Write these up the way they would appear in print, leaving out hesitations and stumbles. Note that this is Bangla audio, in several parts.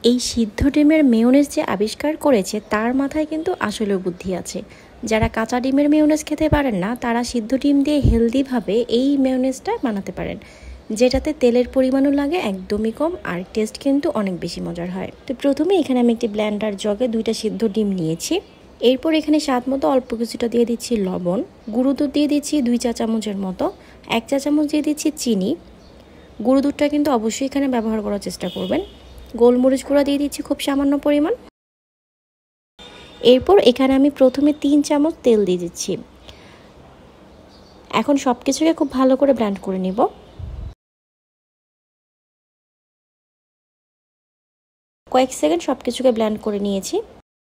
এই সিদ্ধ ডিমের মেয়োনেজ যে আবিষ্কার করেছে তার মাথায় কিন্তু আসলে বুদ্ধি আছে। যারা কাঁচা ডিমের মেয়োনেজ খেতে পারেন না তারা সিদ্ধ ডিম দিয়ে হেলদিভাবে এই মেয়োনেজটা বানাতে পারেন, যেটাতে তেলের পরিমাণও লাগে একদমই কম আর টেস্ট কিন্তু অনেক বেশি মজার হয়। তো প্রথমে এখানে আমি একটি ব্লেন্ডার জগে 2টা সিদ্ধ ডিম নিয়েছি। এরপর এখানে স্বাদ মতো অল্প কিছুটা দিয়ে দিচ্ছি লবণ, গুঁড়ো দুধ দিয়ে দিচ্ছি 2 চা চামচের মতো, 1 চা চামচ দিয়ে দিচ্ছি চিনি। গুঁড়ো দুধটা কিন্তু অবশ্যই এখানে ব্যবহার করার চেষ্টা করবেন। গোলমরিচ গুঁড়া দিয়ে দিচ্ছি খুব সামান্য পরিমাণ। এরপর এখানে আমি প্রথমে 3 চামচ তেল দিয়ে দিচ্ছি। এখন সব কিছুকে খুব ভালো করে ব্লেন্ড করে নিব। কয়েক সেকেন্ড সব কিছুকে ব্লেন্ড করে নিয়েছি।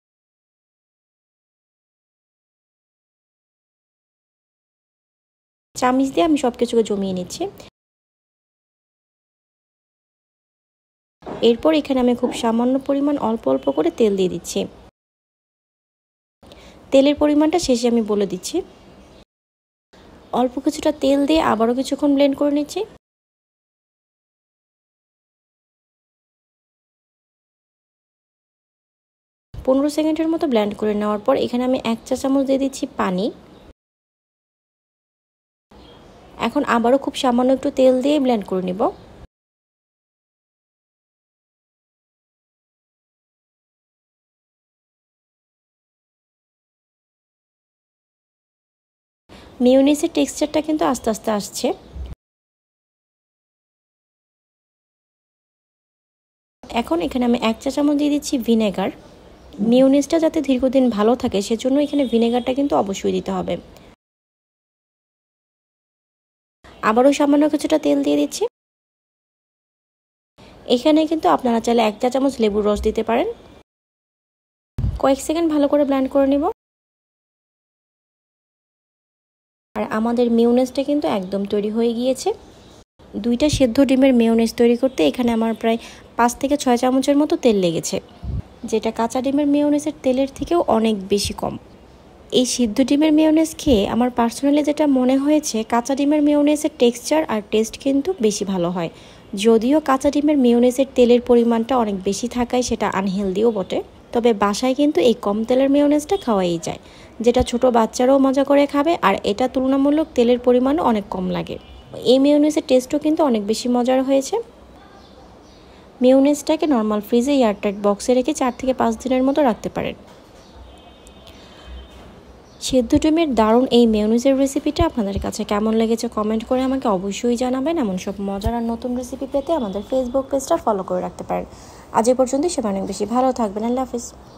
চামচ দিয়ে আমি সব কিছুকে জমিয়ে নিচ্ছি। এরপর এখানে আমি খুব সামান্য পরিমাণ অল্প অল্প করে তেল দিয়ে দিচ্ছি। তেলের পরিমাণটা শেষে আমি বলে দিচ্ছি। অল্প কিছুটা তেল দিয়ে আবারও কিছুক্ষণ ব্লেন্ড করে নিচ্ছি। পনেরো সেকেন্ডের মতো ব্লেন্ড করে নেওয়ার পর এখানে আমি 1 চা চামচ দিয়ে দিচ্ছি পানি। এখন আবারও খুব সামান্য একটু তেল দিয়ে ব্লেন্ড করে নিব। মেয়োনেজের টেক্সচারটা কিন্তু আস্তে আস্তে আসছে। এখন এখানে আমি 1 চা চামচ দিয়ে দিচ্ছি ভিনেগার। মেয়োনেজটা যাতে দীর্ঘদিন ভালো থাকে সেজন্য এখানে ভিনেগারটা কিন্তু অবশ্যই দিতে হবে। আবারও সামান্য কিছুটা তেল দিয়ে দিচ্ছি। এখানে কিন্তু আপনারা চাইলে 1 চা চামচ লেবুর রস দিতে পারেন। কয়েক সেকেন্ড ভালো করে ব্লেন্ড করে নিব। আর আমাদের মেয়োনেজটা কিন্তু একদম তৈরি হয়ে গিয়েছে। 2টা সেদ্ধ ডিমের মেয়োনেজ তৈরি করতে এখানে আমার প্রায় 5 থেকে 6 চামচের মতো তেল লেগেছে, যেটা কাঁচা ডিমের মেয়োনেজের তেলের থেকেও অনেক বেশি কম। এই সিদ্ধ ডিমের মেয়োনেজ খেয়ে আমার পার্সোনালি যেটা মনে হয়েছে, কাঁচা ডিমের মেয়োনেজের টেক্সচার আর টেস্ট কিন্তু বেশি ভালো হয়। যদিও কাঁচা ডিমের মেয়োনেজের তেলের পরিমাণটা অনেক বেশি থাকায় সেটা আনহেলদিও বটে, তবে বাসায় কিন্তু এই কম তেলের মেয়োনেজটা খাওয়াই যায়, যেটা ছোট বাচ্চারাও মজা করে খাবে। আর এটা তুলনামূলক তেলের পরিমাণও অনেক কম লাগে। এই মেয়োনেজের টেস্টও কিন্তু অনেক বেশি মজার হয়েছে। মেয়োনেজটাকে নর্মাল ফ্রিজে এয়ারটাইট বক্সে রেখে 4 থেকে 5 দিনের মতো রাখতে পারেন। সেদ্ধ ডিমের দারুণ এই মেয়োনেজের রেসিপিটা আপনাদের কাছে কেমন লেগেছে কমেন্ট করে আমাকে অবশ্যই জানাবেন। এমন সব মজার আর নতুন রেসিপি পেতে আমাদের ফেসবুক পেজটা ফলো করে রাখতে পারেন। আজ এ পর্যন্তই, সবাই অনেক বেশি ভালো থাকবেন। আল্লাহ হাফিজ।